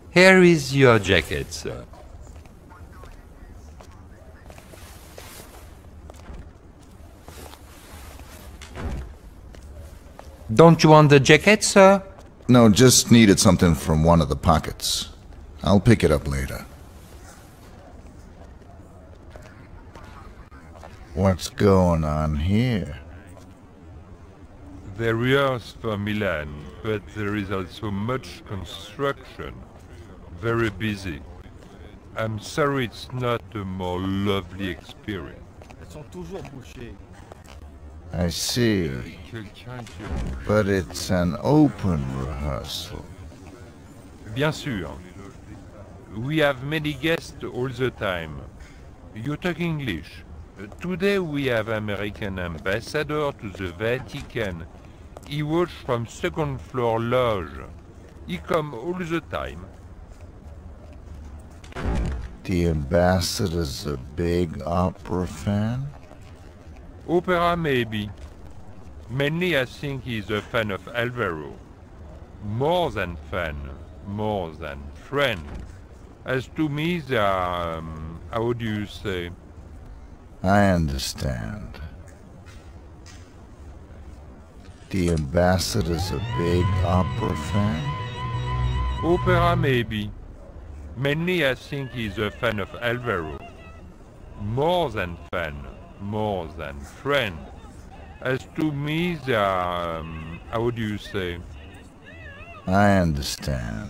Here is your jacket, sir. Don't you want the jacket, sir? No, just needed something from one of the pockets. I'll pick it up later. What's going on here? They rehearse for Milan, but there is also much construction. Very busy. I'm sorry it's not a more lovely experience. Elles sont toujours bouchées. I see. Quelqu'un qui... But it's an open rehearsal. Bien sûr. We have many guests all the time. You talk English. Today we have American ambassador to the Vatican. He watch from second floor lodge. He come all the time. The ambassador's a big opera fan? Opera maybe. Mainly I think he's a fan of Alvaro. More than fan, more than friend. As to me they are, how do you say? I understand. The ambassador's a big opera fan? Opera maybe. Mainly I think he's a fan of Alvaro. More than fan, more than friend. As to me they are, how do you say? I understand.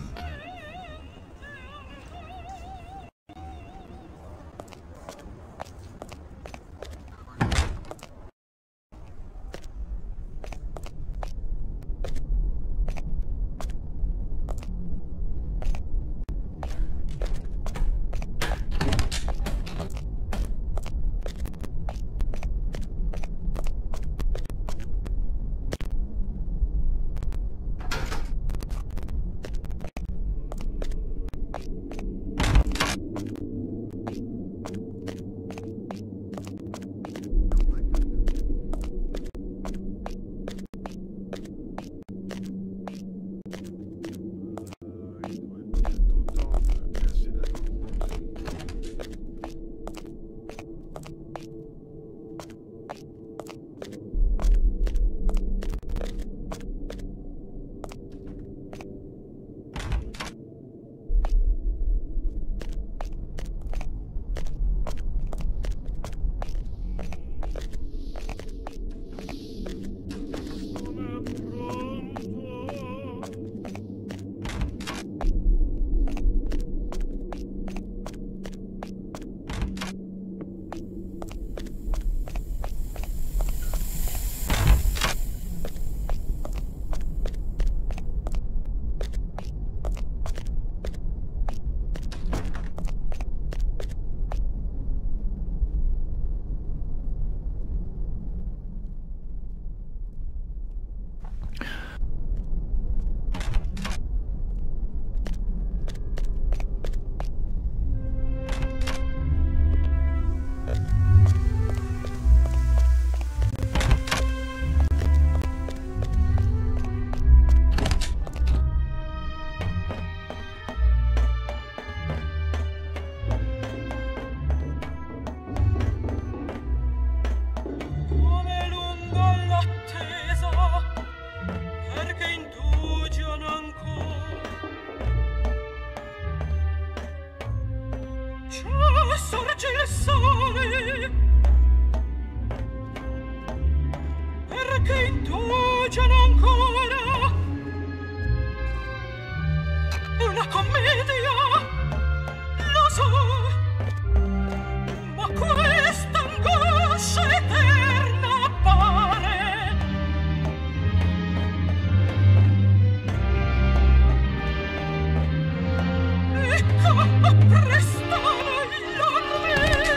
sorge il sole, perché indugiano ancora una commedia, lo so, ma questa angoscia eterna appare. Ecco, prestano gli anni.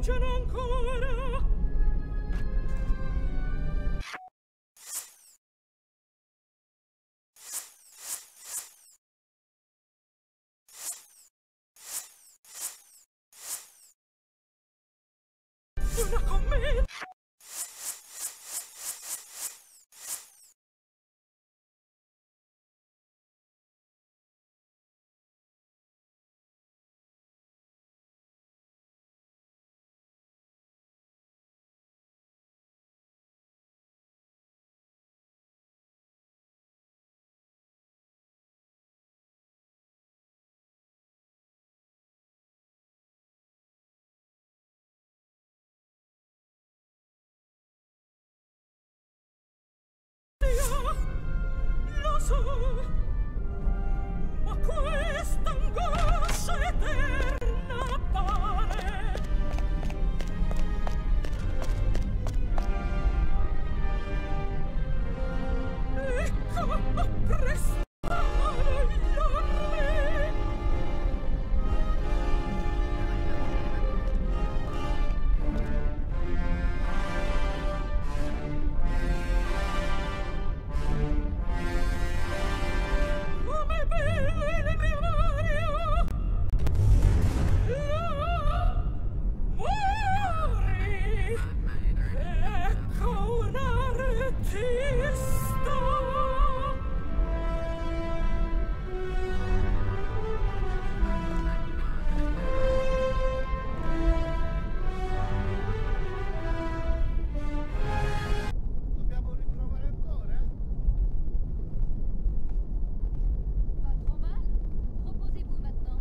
bruciano ancora. Una commedia. Lo so, ma questa angoscia eterna appare. Ecco, prestare gli armi. Come bene mia Maria, là muori, ecco una retista. Dobbiamo riprovare ancora? Pas trop mal. Reposez-vous maintenant.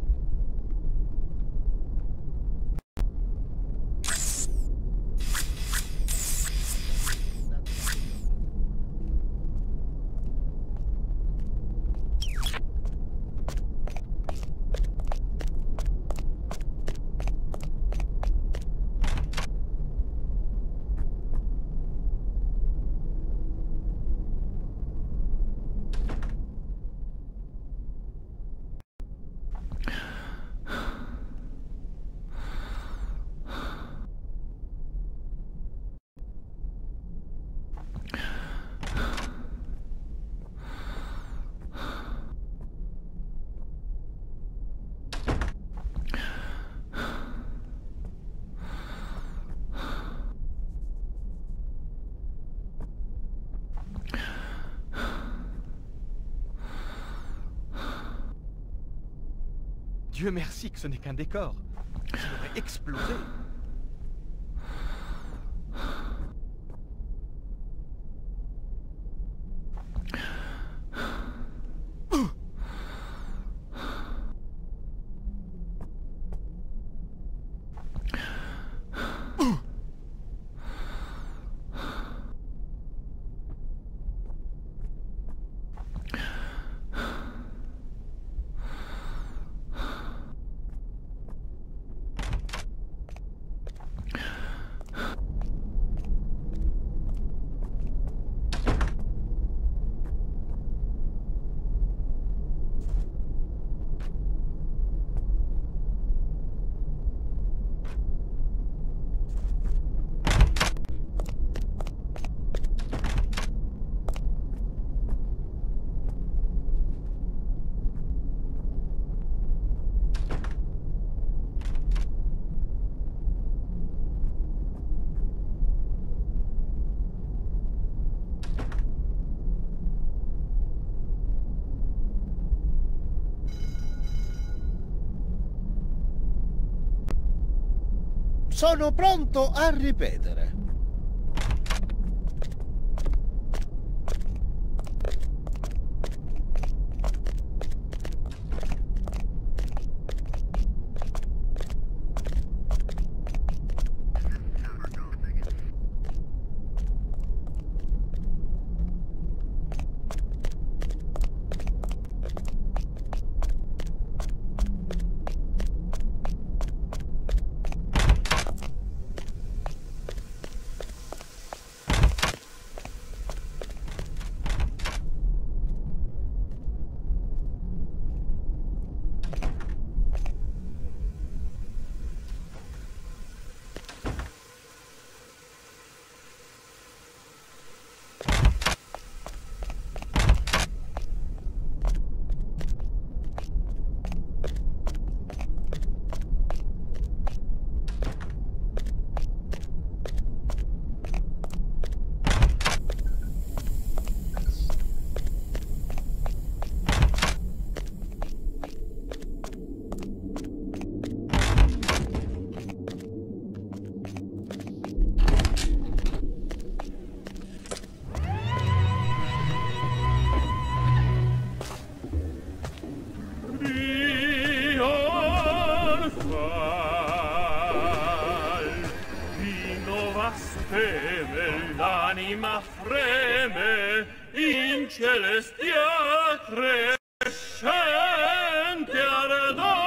Dieu merci que ce n'est qu'un décor. Ça aurait explosé. Sono pronto a ripetere. teme, l'anima freme, in celestia crescente ardor.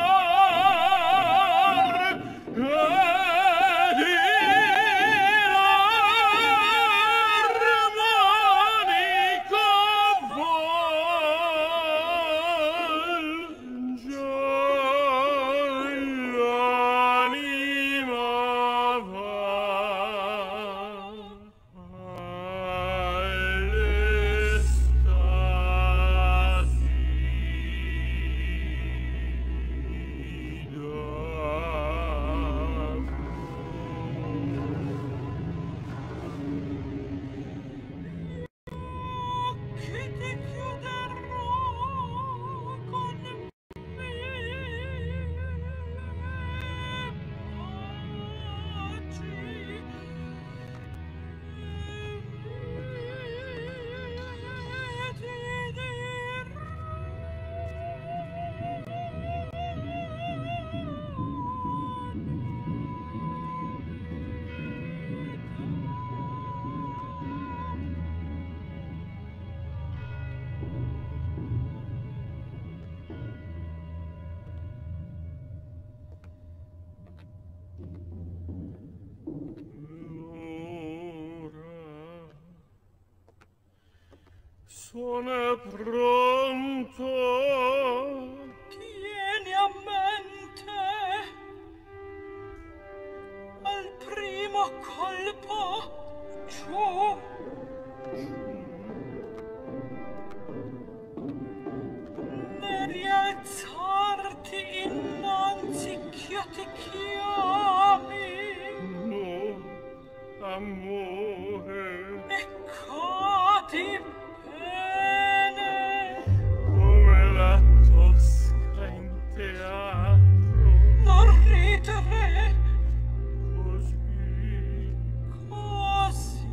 Sono pronto. Tieni a mente al primo colpo giù. Ne rialzarti innanzi ch'io ti chiami. No, amore. E cadi bene come la Tosca in teatro. non ridere Così.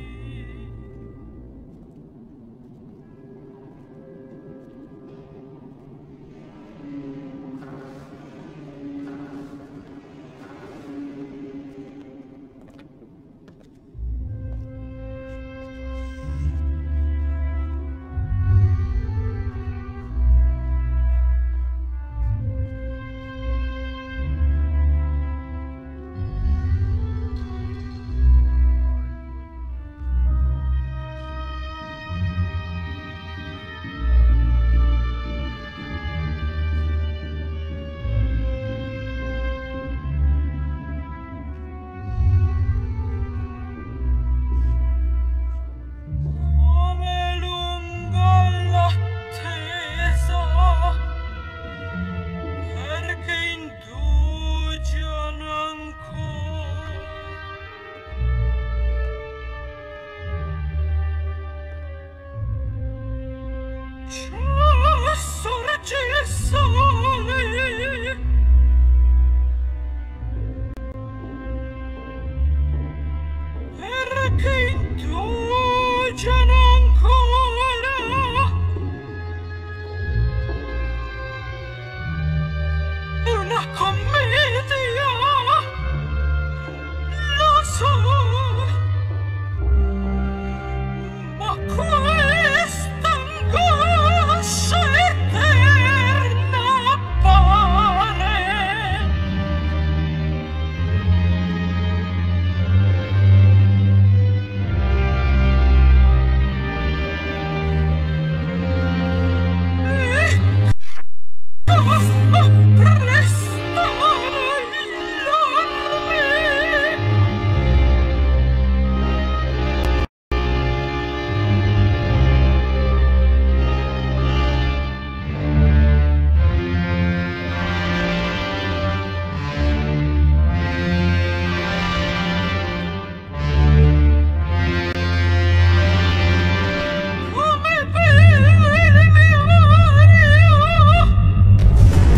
come lunga l'attesa perché indugiano ancora. Già sorge il sole perché indugiano ancora. È una commedia, lo so, ma questa angoscia eterna appare. Come beve il mio aria.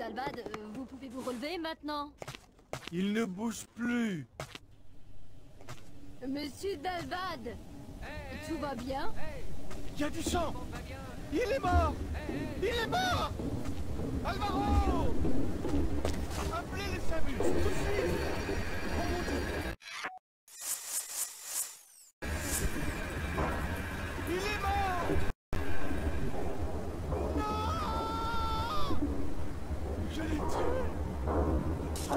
Dalvad, vous pouvez vous relever maintenant? Il ne bouge plus. Monsieur Dalvad, tout va bien? Il y a du sang. Il est mort. Il est mort. Alvaro! Appelez les SAMU, tout de suite. Oh mon Dieu. Il est mort. Non! Je l'ai tué.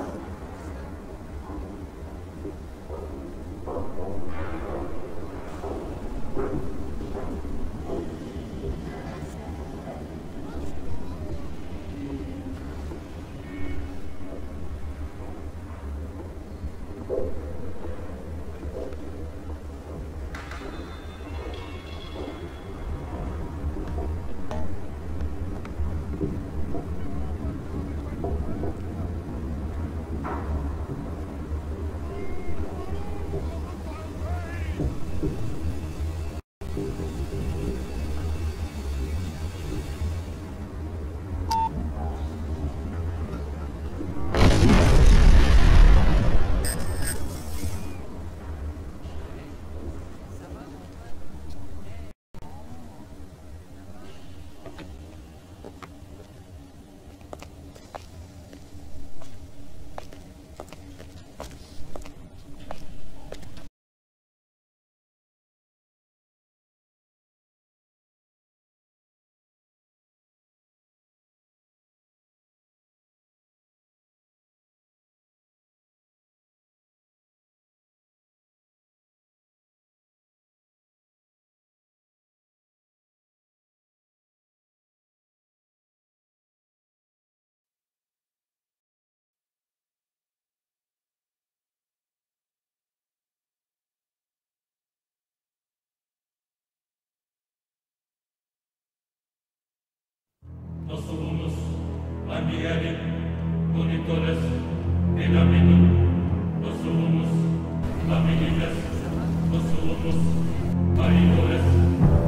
Nos sumus, ambieri, monitores, in amidum. Nos sumus, aminites, nos sumus, marinores,